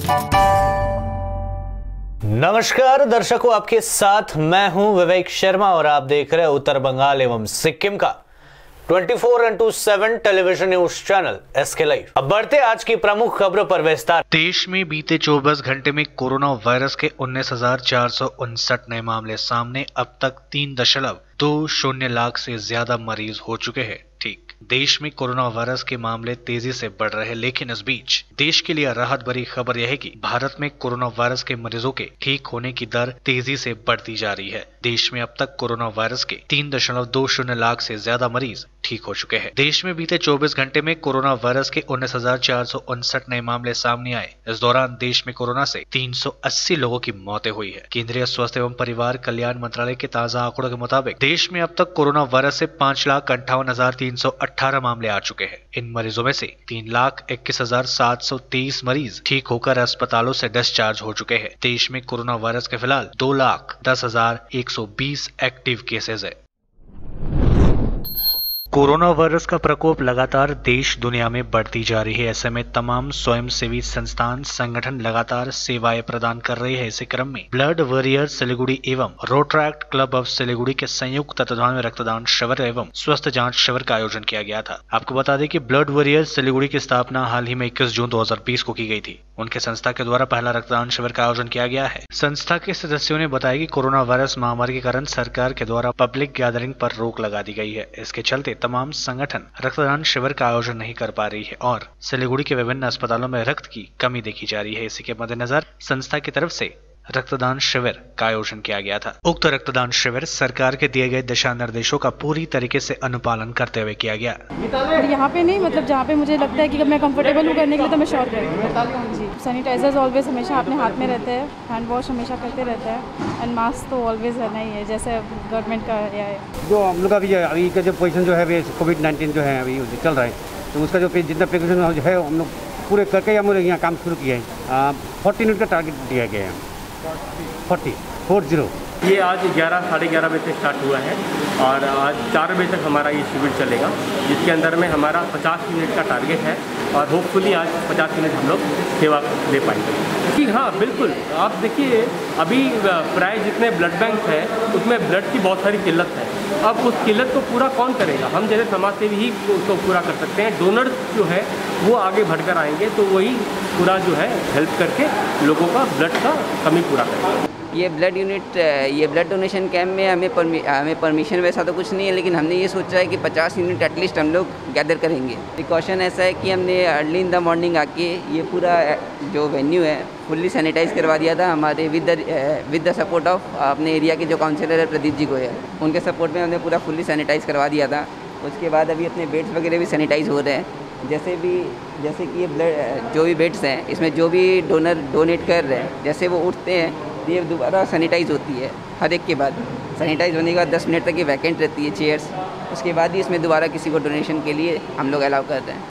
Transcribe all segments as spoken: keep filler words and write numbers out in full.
नमस्कार दर्शकों, आपके साथ मैं हूं विवेक शर्मा और आप देख रहे हैं उत्तर बंगाल एवं सिक्किम का चौबीस इंटू सात television news channel S K. Live बढ़ते आज की प्रमुख खबरों पर विस्तार। देश में बीते चौबीस घंटे में कोरोना वायरस के उन्नीस हजार चार सौ उनसठ नए मामले सामने। अब तक तीन दशमलव दो शून्य लाख से ज्यादा मरीज हो चुके हैं ठीक। देश में कोरोना वायरस के मामले तेजी से बढ़ रहे हैं, लेकिन इस बीच देश के लिए राहत भरी खबर यह है कि भारत में कोरोना वायरस के मरीजों के ठीक होने की दर तेजी से बढ़ती जा रही है। देश में अब तक कोरोना वायरस के तीन दशमलव दो शून्य लाख से ज्यादा मरीज ठीक हो चुके हैं। देश में बीते चौबीस घंटे में कोरोना वायरस के उन्नीस हजार चार सौ उनसठ नए मामले सामने आए। इस दौरान देश में कोरोना से तीन सौ अस्सी लोगों की मौतें हुई है। केंद्रीय स्वास्थ्य एवं परिवार कल्याण मंत्रालय के ताजा आंकड़ों के मुताबिक देश में अब तक कोरोना वायरस से पाँच लाख अंठावन हजार तीन सौ अठारह मामले आ चुके हैं। इन मरीजों में से तीन लाख इक्कीस हजार सात सौ तेईस मरीज ठीक होकर अस्पतालों से डिस्चार्ज हो चुके हैं। देश में कोरोना वायरस के फिलहाल दो लाख दस हजार एक सौ बीस एक्टिव केसेस है। कोरोना वायरस का प्रकोप लगातार देश दुनिया में बढ़ती जा रही है। ऐसे में तमाम स्वयंसेवी संस्थान संगठन लगातार सेवाएं प्रदान कर रहे हैं। इसी क्रम में ब्लड वॉरियर सिलीगुड़ी एवं रोटरैक्ट क्लब ऑफ सिलीगुड़ी के संयुक्त तत्वाधान में रक्तदान शिविर एवं स्वस्थ जांच शिविर का आयोजन किया गया था। आपको बता दें कि ब्लड वॉरियर सिलीगुड़ी की स्थापना हाल ही में इक्कीस जून दो हजार बीस को की गई थी। उनके संस्था के द्वारा पहला रक्तदान शिविर का आयोजन किया गया है। संस्था के सदस्यों ने बताया कि कोरोना वायरस महामारी के कारण सरकार के द्वारा पब्लिक गैदरिंग पर रोक लगा दी गई है। इसके चलते तमाम संगठन रक्तदान शिविर का आयोजन नहीं कर पा रही है और सिलीगुड़ी के विभिन्न अस्पतालों में रक्त की कमी देखी जा रही है। इसी के मद्देनजर संस्था की तरफ से रक्तदान शिविर का आयोजन किया गया था। उक्त रक्तदान शिविर सरकार के दिए गए दिशा निर्देशों का पूरी तरीके से अनुपालन करते हुए किया गया। यहाँ पे नहीं, मतलब जहाँ पे मुझे लगता है कि मैं कंफर्टेबल हूँ करने के लिए तो मैं श्योर करूँगी जी। सैनिटाइजर्स ऑलवेज हमेशा अपने हाथ में रहते हैं, हैंड वॉश हमेशा करते रहते हैं एंड मास्क तो ऑलवेज रहना ही है, जैसे गवर्नमेंट का एरिया है। जो हम लोग का अभी अभी का जो पोजिशन जो है कोविड नाइन्टीन जो है अभी चल रहा है, तो उसका जो जितना प्रिकॉशन जो है हम लोग पूरे करके हम लोग यहाँ काम शुरू किया है। फोर्टी यूनिट का टारगेट दिया गया है। फोर्टी फोर जीरो ये आज ग्यारह साढ़े ग्यारह बजे से स्टार्ट हुआ है और आज चार बजे तक हमारा ये शिविर चलेगा, जिसके अंदर में हमारा पचास यूनिट का टारगेट है और होपफुली आज पचास यूनिट हम लोग सेवा दे पाएंगे। जी हाँ, बिल्कुल। आप देखिए अभी प्राय जितने ब्लड बैंक है उसमें ब्लड की बहुत सारी किल्लत है। अब उस किल्लत को पूरा कौन करेगा? हम जैसे समाज सेवी ही उसको पूरा कर सकते हैं। डोनर्स जो है वो आगे बढ़कर आएंगे तो वही पूरा जो है हेल्प करके लोगों का ब्लड का कमी पूरा करेंगे। ये ब्लड यूनिट ये ब्लड डोनेशन कैंप में हमें परमि, हमें परमिशन वैसा तो कुछ नहीं है, लेकिन हमने ये सोचा है कि पचास यूनिट एटलीस्ट हम लोग गैदर करेंगे। प्रिकॉशन ऐसा है कि हमने अर्ली इन द मॉर्निंग आके ये पूरा जो वेन्यू है फुल्ली सैनिटाइज करवा दिया था हमारे with the with the support of अपने एरिया के जो काउंसिलर है प्रदीप जी को है, उनके सपोर्ट में हमने पूरा फुल्ली सैनिटाइज करवा दिया था। उसके बाद अभी अपने बेड्स वगैरह भी सैनिटाइज हो रहे हैं। जैसे भी जैसे कि ये ब्लड जो भी बेड्स हैं इसमें जो भी डोनर डोनेट कर रहे हैं, जैसे वो उठते हैं ये दोबारा सैनिटाइज होती है। हर एक के बाद सैनिटाइज होने के बाद दस मिनट तक ये वैकेंट रहती है चेयर्स। उसके बाद ही इसमें दोबारा किसी को डोनेशन के लिए हम लोग अलाउ कर रहे हैं।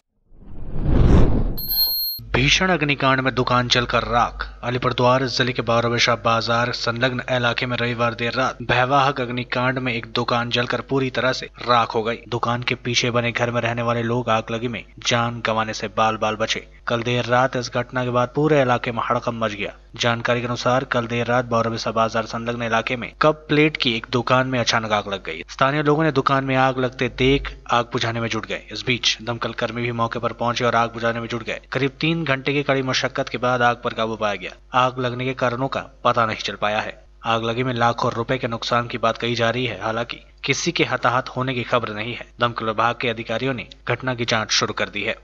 भीषण अग्निकांड में दुकान जलकर राख। अलीपुरद्वार जिले के बारहवेशा बाजार संलग्न इलाके में रविवार देर रात भयावह अग्निकांड में एक दुकान जलकर पूरी तरह से राख हो गई। दुकान के पीछे बने घर में रहने वाले लोग आग लगी में जान गंवाने से बाल बाल बचे। कल देर रात इस घटना के बाद पूरे इलाके में हड़कंप मच गया। जानकारी के अनुसार कल देर रात बारहवेशा बाजार संलग्न इलाके में कप प्लेट की एक दुकान में अचानक आग लग गई। स्थानीय लोगों ने दुकान में आग लगते देख आग बुझाने में जुट गए। इस बीच दमकल कर्मी भी मौके पर पहुंचे और आग बुझाने में जुट गए। करीब तीन घंटे की कड़ी मशक्कत के बाद आग पर काबू पाया गया। आग लगने के कारणों का पता नहीं चल पाया है। आग लगी में लाखों रुपए के नुकसान की बात कही जा रही है। हालांकि किसी के हताहत होने की खबर नहीं है। दमकल विभाग के अधिकारियों ने घटना की जांच शुरू कर दी है।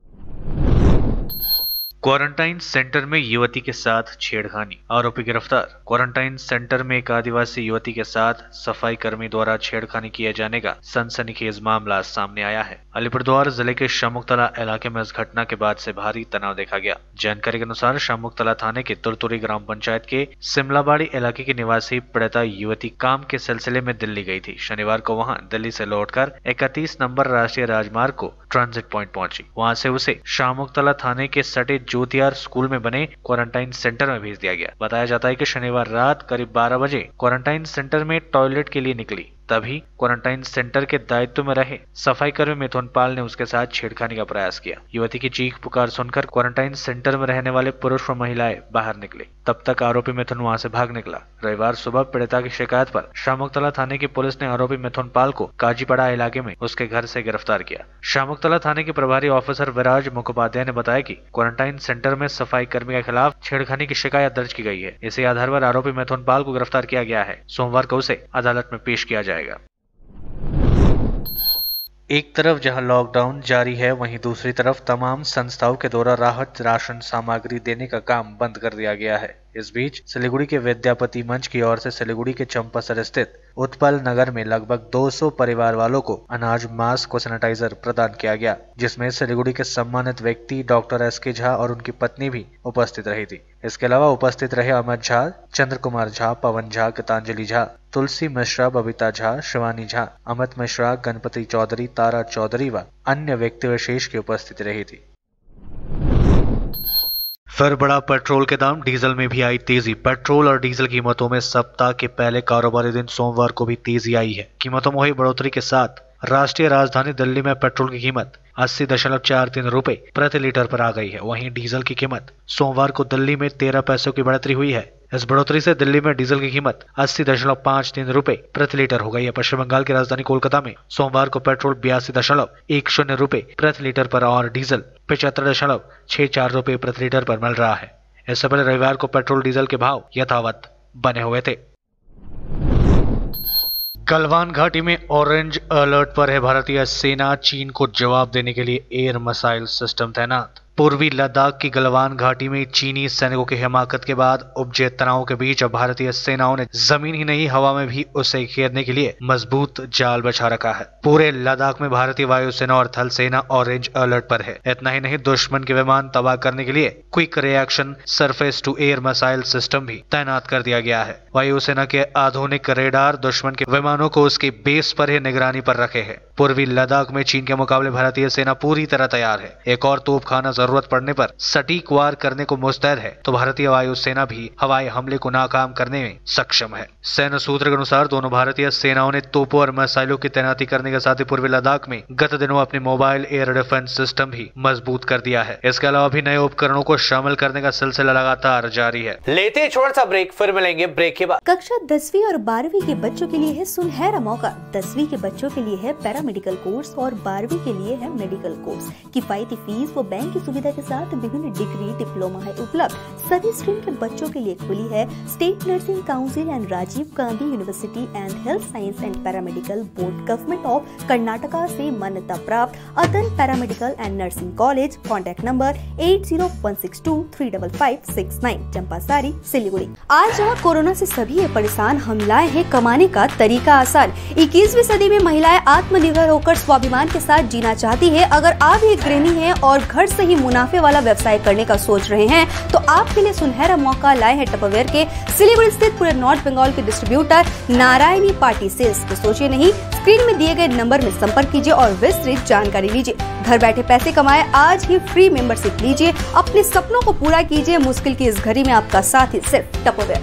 क्वारंटाइन सेंटर में युवती के साथ छेड़खानी, आरोपी गिरफ्तार। क्वारंटाइन सेंटर में एक आदिवासी युवती के साथ सफाई कर्मी द्वारा छेड़खानी किए जाने का सनसनीखेज मामला सामने आया है। अलीपुरद्वार जिले के शामुकतला इलाके में इस घटना के बाद से भारी तनाव देखा गया। जानकारी के अनुसार शामुकतला थाने के तुरतुरी ग्राम पंचायत के सिमलाबाड़ी इलाके की निवासी पीड़िता युवती काम के सिलसिले में दिल्ली गई थी। शनिवार को वहां दिल्ली से लौटकर इकतीस नंबर राष्ट्रीय राजमार्ग को ट्रांजिट पॉइंट पहुंची। वहां से उसे शामुकतला थाने के सटे ज्योतियार स्कूल में बने क्वारंटाइन सेंटर में भेज दिया गया। बताया जाता है कि शनिवार रात करीब बारह बजे क्वारंटाइन सेंटर में टॉयलेट के लिए निकली। तभी क्वारंटाइन सेंटर के दायित्व में रहे सफाई कर्मी मिथुन पाल ने उसके साथ छेड़खानी का प्रयास किया। युवती की चीख पुकार सुनकर क्वारंटाइन सेंटर में रहने वाले पुरुष और महिलाएं बाहर निकले। तब तक आरोपी मिथुन वहां से भाग निकला। रविवार सुबह पीड़िता की शिकायत पर शामुकतला थाने की पुलिस ने आरोपी मिथुन पाल को काजीपड़ा इलाके में उसके घर से गिरफ्तार किया। शामुकतला थाने के प्रभारी ऑफिसर विराज मुखोपाध्याय ने बताया कि क्वारंटाइन सेंटर में सफाई कर्मी के खिलाफ छेड़खानी की शिकायत दर्ज की गई है। इसी आधार पर आरोपी मिथुन पाल को गिरफ्तार किया गया है। सोमवार को उसे अदालत में पेश किया जाएगा। एक तरफ जहां लॉकडाउन जारी है, वहीं दूसरी तरफ तमाम संस्थाओं के द्वारा राहत राशन सामग्री देने का काम बंद कर दिया गया है। इस बीच सिलीगुड़ी के विद्यापति मंच की ओर से सिलीगुड़ी के चंपासर स्थित उत्पल नगर में लगभग दो सौ परिवार वालों को अनाज, मास्क और सैनिटाइजर प्रदान किया गया, जिसमें सिलीगुड़ी के सम्मानित व्यक्ति डॉक्टर एस के झा और उनकी पत्नी भी उपस्थित रही थी। इसके अलावा उपस्थित रहे अमित झा, चंद्र कुमार झा, पवन झा, गीतांजलि झा, तुलसी मिश्रा, बबीता झा, शिवानी झा, अमित मिश्रा, गणपति चौधरी, तारा चौधरी व अन्य व्यक्ति विशेष की उपस्थिति रही थी। फिर बढ़ा पेट्रोल के दाम, डीजल में भी आई तेजी। पेट्रोल और डीजल कीमतों में सप्ताह के पहले कारोबारी दिन सोमवार को भी तेजी आई है। कीमतों में हुई बढ़ोतरी के साथ राष्ट्रीय राजधानी दिल्ली में पेट्रोल की कीमत अस्सी दशमलव चार तीन रुपए प्रति लीटर पर आ गई है। वहीं डीजल की कीमत सोमवार को दिल्ली में तेरह पैसों की बढ़ोतरी हुई है। इस बढ़ोतरी से दिल्ली में डीजल की कीमत अस्सी दशमलव पाँच तीन रुपए प्रति लीटर हो गई है। पश्चिम बंगाल की राजधानी कोलकाता में सोमवार को पेट्रोल बयासी दशमलव एक शून्य रुपए प्रति लीटर पर और डीजल पचहत्तर दशमलव छह चार रुपए प्रति लीटर पर मिल रहा है। इससे पहले रविवार को पेट्रोल डीजल के भाव यथावत बने हुए थे। गलवान घाटी में ऑरेंज अलर्ट पर है भारतीय सेना। चीन को जवाब देने के लिए एयर मिसाइल सिस्टम तैनात। पूर्वी लद्दाख की गलवान घाटी में चीनी सैनिकों की हिमाकत के बाद उपजे तनाव के बीच अब भारतीय सेनाओं ने जमीन ही नहीं हवा में भी उसे घेरने के लिए मजबूत जाल बिछा रखा है। पूरे लद्दाख में भारतीय वायुसेना और थल सेना ऑरेंज अलर्ट पर है। इतना ही नहीं, दुश्मन के विमान तबाह करने के लिए quick reaction surface to air missile system भी तैनात कर दिया गया है। वायुसेना के आधुनिक रेडार दुश्मन के विमानों को उसके बेस पर ही निगरानी पर रखे है। पूर्वी लद्दाख में चीन के मुकाबले भारतीय सेना पूरी तरह तैयार है। एक और तोपखाना जरूरत पड़ने पर सटीक वार करने को मुस्तैद है, तो भारतीय वायुसेना भी हवाई हमले को नाकाम करने में सक्षम है। सैन्य सूत्र के अनुसार दोनों भारतीय सेनाओं ने तोपों और मिसाइलों की तैनाती करने के साथ ही पूर्वी लद्दाख में गत दिनों अपने मोबाइल एयर डिफेंस सिस्टम भी मजबूत कर दिया है। इसके अलावा भी नए उपकरणों को शामिल करने का सिलसिला लगातार जारी है। लेते छोटा सा ब्रेक, फिर मिलेंगे ब्रेक के बाद। कक्षा दसवीं और बारहवीं के बच्चों के लिए है सुनहरा मौका। दसवीं के बच्चों के लिए है पैरामेडिकल कोर्स और बारहवीं के लिए है मेडिकल कोर्स। किफायती फीस व बैंक की सुविधा के साथ विभिन्न डिग्री डिप्लोमा है उपलब्ध। सभी स्ट्रीम के बच्चों के लिए खुली है state nursing council and Rajiv Gandhi university and health science and paramedical board government of Karnataka से मान्यता प्राप्त अदन paramedical and nursing college. Contact number eight zero one six two three double five six nine, Champasari, Siliguri. आज जहाँ कोरोना से सभी है परेशान, हम लाए हैं कमाने का तरीका आसान। इक्कीसवीं सदी में महिलाएं आत्मनिर्भर होकर स्वाभिमान के साथ जीना चाहती है। अगर आप एक गृहिणी हैं और घर से ही मुनाफे वाला व्यवसाय करने का सोच रहे हैं, तो आपके लिए सुनहरा मौका लाए हैं टपरवेयर के सिलीगुड़ी स्थित पूरे नॉर्थ बंगाल के डिस्ट्रीब्यूटर नारायणी पार्टी सेल्स। तो सोचिए नहीं, स्क्रीन में दिए गए नंबर में संपर्क कीजिए और विस्तृत जानकारी लीजिए। घर बैठे पैसे कमाए, आज ही फ्री मेंबरशिप लीजिए, अपने सपनों को पूरा कीजिए। मुश्किल की इस घड़ी में आपका साथ ही सिर्फ टपरवेयर।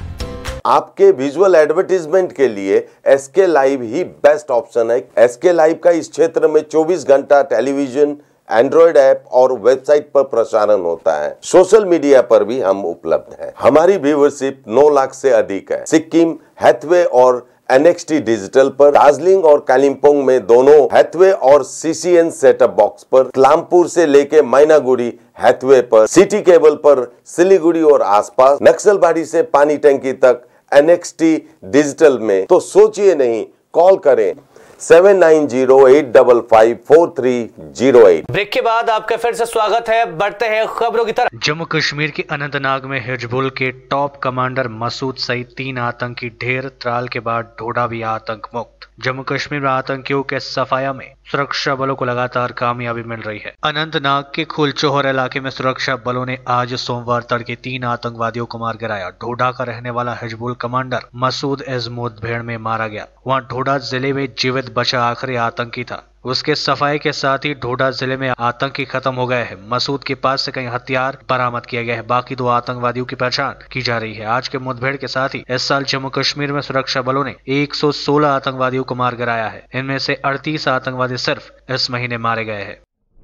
आपके विजुअल एडवर्टीजमेंट के लिए S K live best option है। एसके लाइव का इस क्षेत्र में चौबीस घंटा टेलीविजन, एंड्रॉइड ऐप और वेबसाइट पर प्रसारण होता है। सोशल मीडिया पर भी हम उपलब्ध हैं। हमारी व्यूवरशिप नौ लाख से अधिक है। सिक्किम, हैथवे और एनएक्सटी डिजिटल पर, दार्जिलिंग और कालिम्पोंग में दोनों हैथवे और सीसीएन सेटअप बॉक्स पर, क्लामपुर से लेके मैनागुड़ी हैथवे पर, सिटी केबल पर सिलीगुड़ी और आसपास, नक्सलबाड़ी से पानी टंकी तक एनएक्सटी डिजिटल में। तो सोचिए नहीं, कॉल करें seven nine zero eight five five four three zero eight. Break के बाद आपका फिर से स्वागत है। बढ़ते हैं खबरों की तरफ। जम्मू कश्मीर के अनंतनाग में हिजबुल के टॉप कमांडर मसूद सहित तीन आतंकी ढेर। त्राल के बाद ढोडा भी आतंक मुक्त। जम्मू कश्मीर में आतंकियों के सफाया में सुरक्षा बलों को लगातार कामयाबी मिल रही है। अनंतनाग के खुलचोहर इलाके में सुरक्षा बलों ने आज सोमवार तड़के तीन आतंकवादियों को मार गिराया। ढोडा का रहने वाला हिजबुल कमांडर मसूद इस मुठभेड़ में मारा गया। वहां ढोडा जिले में जीवित बचा आखिरी आतंकी था। उसके सफाई के साथ ही ढोडा जिले में आतंकी खत्म हो गए हैं। मसूद के पास से कई हथियार बरामद किए गए हैं। बाकी दो आतंकवादियों की पहचान की जा रही है। आज के मुठभेड़ के साथ ही इस साल जम्मू कश्मीर में सुरक्षा बलों ने एक सौ सोलह आतंकवादियों को मार गिराया है। इनमें से अड़तीस आतंकवादी सिर्फ इस महीने मारे गए हैं।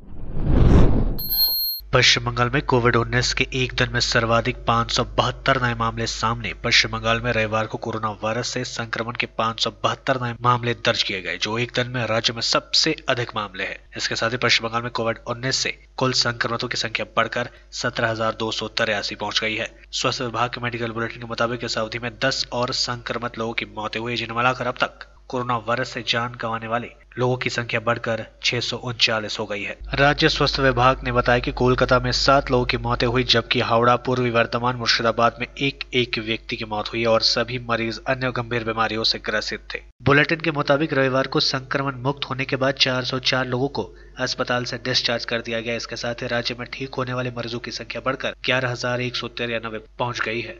पश्चिम बंगाल में कोविड उन्नीस के एक दिन में सर्वाधिक पाँच सौ बहत्तर नए मामले सामने। पश्चिम बंगाल में रविवार को कोरोना वायरस से संक्रमण के पाँच सौ बहत्तर नए मामले दर्ज किए गए, जो एक दिन में राज्य में सबसे अधिक मामले हैं। इसके साथ ही पश्चिम बंगाल में कोविड उन्नीस से कुल संक्रमितों की संख्या बढ़कर सत्रह हजार दो सौ तिरासी पहुंच गई है। स्वास्थ्य विभाग के मेडिकल बुलेटिन के मुताबिक इस अवधि में दस और संक्रमित लोगों की मौतें हुई, जिन्हें मिलाकर अब तक कोरोना वायरस से जान गंवाने वाले लोगों की संख्या बढ़कर छह सौ उनचालीस हो गई है। राज्य स्वास्थ्य विभाग ने बताया कि कोलकाता में सात लोगों की मौतें हुई, जबकि हावड़ा, पूर्वी वर्धमान, मुर्शिदाबाद में एक एक व्यक्ति की मौत हुई और सभी मरीज अन्य गंभीर बीमारियों से ग्रसित थे। बुलेटिन के मुताबिक रविवार को संक्रमण मुक्त होने के बाद चार सौ चार लोगों को अस्पताल से डिस्चार्ज कर दिया गया। इसके साथ ही राज्य में ठीक होने वाले मरीजों की संख्या बढ़कर ग्यारह हजार एक सौ तिरानवे पहुंच गई है।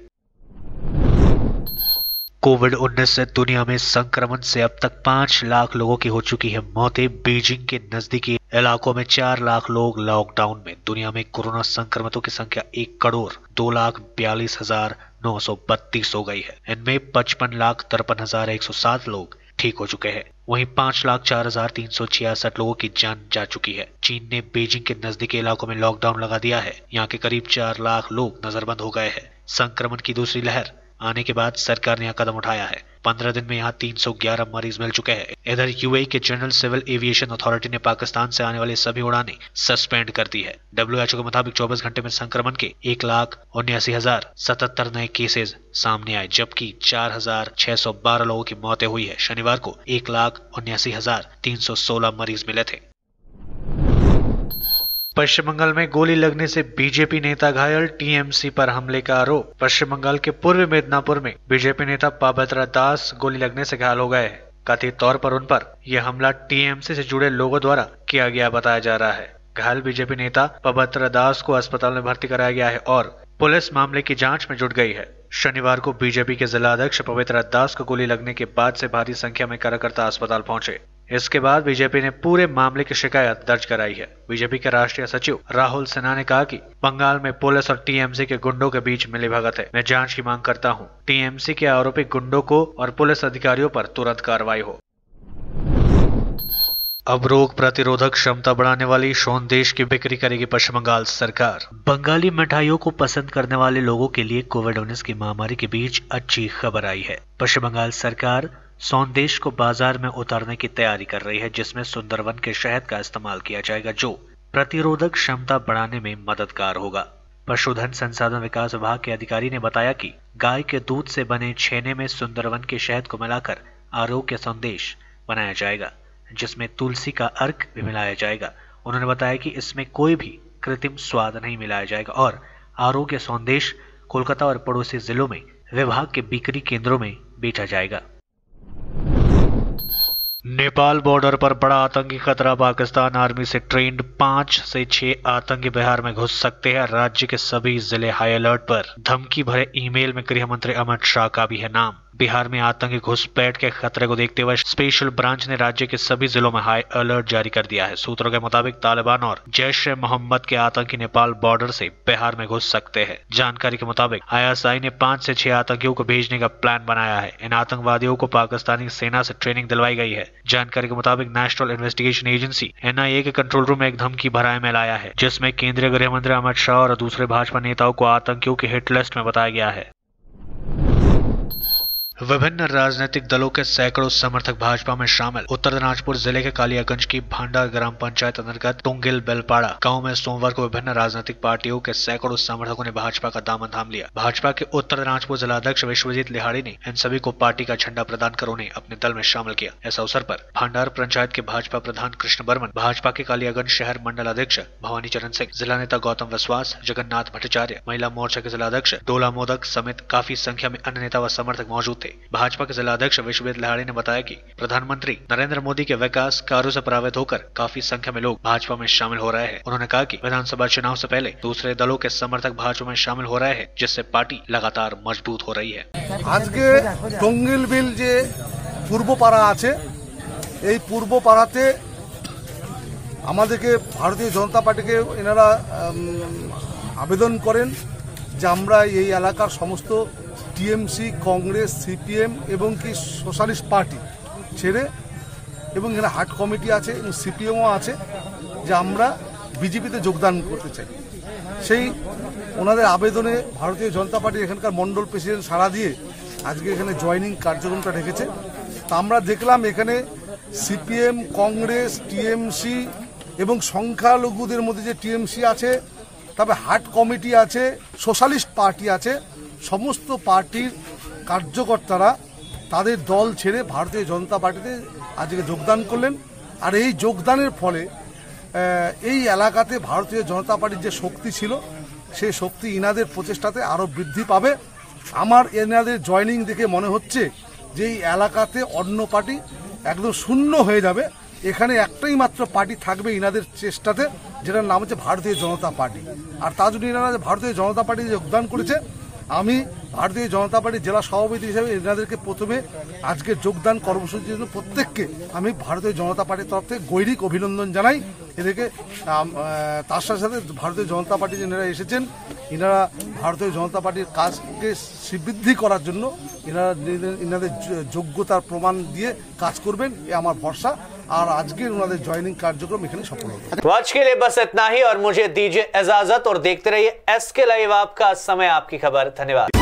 कोविड उन्नीस से दुनिया में संक्रमण से अब तक पाँच लाख लोगों की हो चुकी है मौतें। बीजिंग के नजदीकी इलाकों में चार लाख लोग लॉकडाउन में। दुनिया में कोरोना संक्रमितों की संख्या एक करोड़ दो लाख बयालीस हजार नौ सौ बत्तीस हो गई है। इनमें पचपन लाख तिरपन हजार एक सौ सात लोग ठीक हो चुके हैं। वहीं पाँच लाख चार हजार तीन सौ छियासठ लोगों की जान जा चुकी है। चीन ने बीजिंग के नजदीकी इलाकों में लॉकडाउन लगा दिया है। यहाँ के करीब चार लाख लोग नजरबंद हो गए हैं। संक्रमण की दूसरी लहर आने के बाद सरकार ने यह कदम उठाया है। पंद्रह दिन में यहाँ तीन सौ ग्यारह मरीज मिल चुके हैं। इधर यूएई के जनरल सिविल एविएशन अथॉरिटी ने पाकिस्तान से आने वाली सभी उड़ानें सस्पेंड कर दी है। डब्ल्यूएचओ के मुताबिक चौबीस घंटे में संक्रमण के एक लाख उन्यासी हजार सतहत्तर नए केसेस सामने आए, जबकि चार हजार छह सौ बारह लोगों की मौतें हुई है। शनिवार को एक लाख उन्यासी हजार तीन सौ सोलह मरीज मिले थे। पश्चिम बंगाल में गोली लगने से बीजेपी नेता घायल, टीएमसी पर हमले का आरोप। पश्चिम बंगाल के पूर्वी मिदनापुर में बीजेपी नेता पवित्र दास गोली लगने से घायल हो गए हैं। कथित तौर पर उन पर यह हमला टीएमसी से जुड़े लोगों द्वारा किया गया बताया जा रहा है। घायल बीजेपी नेता पवित्र दास को अस्पताल में भर्ती कराया गया है और पुलिस मामले की जांच में जुट गई है। शनिवार को बीजेपी के जिला अध्यक्ष पवित्र दास को गोली लगने के बाद से भारी संख्या में कार्यकर्ता अस्पताल पहुंचे। इसके बाद बीजेपी ने पूरे मामले की शिकायत दर्ज कराई है। बीजेपी के राष्ट्रीय सचिव राहुल सिन्हा ने कहा कि बंगाल में पुलिस और टीएमसी के गुंडों के बीच मिलीभगत है। मैं जांच की मांग करता हूं। टीएमसी के आरोपी गुंडों को और पुलिस अधिकारियों पर तुरंत कार्रवाई हो। अब रोग प्रतिरोधक क्षमता बढ़ाने वाली सोंदेश की बिक्री करेगी पश्चिम बंगाल सरकार। बंगाली मिठाइयों को पसंद करने वाले लोगों के लिए कोविड उन्नीस की महामारी के बीच अच्छी खबर आई है। पश्चिम बंगाल सरकार सोंदेश को बाजार में उतारने की तैयारी कर रही है, जिसमें सुंदरवन के शहद का इस्तेमाल किया जाएगा, जो प्रतिरोधक क्षमता बढ़ाने में मददगार होगा। पशुधन संसाधन विकास विभाग के अधिकारी ने बताया कि गाय के दूध से बने छेने में सुंदरवन के शहद को मिलाकर आरोग्य संदेश बनाया जाएगा, जिसमें तुलसी का अर्क भी मिलाया जाएगा। उन्होंने बताया कि इसमें कोई भी कृत्रिम स्वाद नहीं मिलाया जाएगा और आरोग्य संदेश कोलकाता और पड़ोसी जिलों में विभाग के बिक्री केंद्रों में बेचा जाएगा। नेपाल बॉर्डर पर बड़ा आतंकी खतरा। पाकिस्तान आर्मी से ट्रेंड पांच से छह आतंकी बिहार में घुस सकते हैं। राज्य के सभी जिले हाई अलर्ट पर। धमकी भरे ईमेल में गृह मंत्री अमित शाह का भी है नाम। बिहार में आतंकी घुसपैठ के खतरे को देखते हुए स्पेशल ब्रांच ने राज्य के सभी जिलों में हाई अलर्ट जारी कर दिया है। सूत्रों के मुताबिक तालिबान और जैश ए मोहम्मद के आतंकी नेपाल बॉर्डर से बिहार में घुस सकते हैं। जानकारी के मुताबिक आईएसआई ने पांच से छह आतंकियों को भेजने का प्लान बनाया है। इन आतंकवादियों को पाकिस्तानी सेना से ट्रेनिंग दिलवाई गई है। जानकारी के मुताबिक नेशनल इन्वेस्टिगेशन एजेंसी एनआईए के कंट्रोल रूम में एक धमकी भरा ईमेल आया है, जिसमें केंद्रीय गृह मंत्री अमित शाह और दूसरे भाजपा नेताओं को आतंकियों की हिट लिस्ट में बताया गया है। विभिन्न राजनीतिक दलों के सैकड़ों समर्थक भाजपा में शामिल। उत्तर दिनाजपुर जिले के कालियागंज की भांडार ग्राम पंचायत अंतर्गत टुंगिल बेलपाड़ा गांव में सोमवार को विभिन्न राजनीतिक पार्टियों के सैकड़ों समर्थकों ने भाजपा का दामन थाम लिया। भाजपा के उत्तर दिनाजपुर जिलाध्यक्ष विश्वजीत लिहाड़ी ने इन सभी को पार्टी का झंडा प्रदान कर उन्हें अपने दल में शामिल किया। इस अवसर पर भांडार पंचायत के भाजपा प्रधान कृष्ण बर्मन, भाजपा के कालियागंज शहर मंडल अध्यक्ष भवानी चरण सिंह, जिला नेता गौतम विश्वास, जगन्नाथ भट्टाचार्य, महिला मोर्चा के जिलाध्यक्ष डोला मोदक समेत काफी संख्या में अन्य नेता व समर्थक मौजूद थे। भाजपा के जिलाध्यक्ष विश्वजीत लिहाड़ी ने बताया कि प्रधानमंत्री नरेंद्र मोदी के विकास कार्यों से प्रभावित होकर काफी संख्या में लोग भाजपा में शामिल हो रहे हैं। उन्होंने कहा कि विधानसभा चुनाव से पहले दूसरे दलों के समर्थक भाजपा में शामिल हो रहे हैं, जिससे पार्टी लगातार मजबूत हो रही है। आज के टंगिल बिल जे पूर्व पाड़ा आछे, এই পূর্ব পাড়াতে আমাদেরকে ভারতীয় জনতা পার্টিকে এনারা আবেদন করেন যে আমরা এই এলাকার সমস্ত টিএমসি, কংগ্রেস, সিপিএম এবং কি সোশ্যালিস্ট পার্টি ছেড়ে, এবং এখানে হাট কমিটি আছে এবং সিপিএমও আছে, যে আমরা বিজেপিতে যোগদান করতে চাই। সেই ওনাদের আবেদনে ভারতীয় জনতা পার্টির এখানকার মণ্ডল প্রেসিডেন্ট সাড়া দিয়ে আজকে এখানে জয়েনিং কার্যক্রমটা রেখেছে। তা আমরা দেখলাম এখানে সিপিএম, কংগ্রেস, টিএমসি এবং সংখ্যালঘুদের মধ্যে যে টিএমসি আছে, তবে হাট কমিটি আছে, সোশ্যালিস্ট পার্টি আছে, সমস্ত পার্টির কার্যকর্তারা তাদের দল ছেড়ে ভারতীয় জনতা পার্টিতে আজকে যোগদান করলেন। আর এই যোগদানের ফলে এই এলাকাতে ভারতীয় জনতা পার্টির যে শক্তি ছিল, সেই শক্তি ইনাদের প্রচেষ্টাতে আরও বৃদ্ধি পাবে। আমার এনাদের জয়েনিং দেখে মনে হচ্ছে যে এই এলাকাতে অন্য পার্টি একদম শূন্য হয়ে যাবে। এখানে একটাই মাত্র পার্টি থাকবে ইনাদের চেষ্টাতে, যেটার নাম হচ্ছে ভারতীয় জনতা পার্টি। আর তার জন্য এনারা ভারতীয় জনতা পার্টি যোগদান করেছে। আমি ভারতীয় জনতা পার্টির জেলা সভাপতি হিসেবে এনাদেরকে প্রথমে আজকে যোগদান কর্মসূচির জন্য প্রত্যেককে আমি ভারতীয় জনতা পার্টির তরফ থেকে গৈরিক অভিনন্দন জানাই এদেরকে। তার সাথে সাথে ভারতীয় জনতা পার্টি যারা এসেছেন, এনারা ভারতীয় জনতা পার্টির কাজকে শ্রীবৃদ্ধি করার জন্য এনারা এনাদের যোগ্যতার প্রমাণ দিয়ে কাজ করবেন, এ আমার ভরসা। और आज के उन्होंने ज्वाइनिंग कार्यक्रम इखने सफल हो गया। तो आज के लिए बस इतना ही और मुझे दीजिए इजाजत और देखते रहिए एसके लाइव, आपका समय आपकी खबर। धन्यवाद।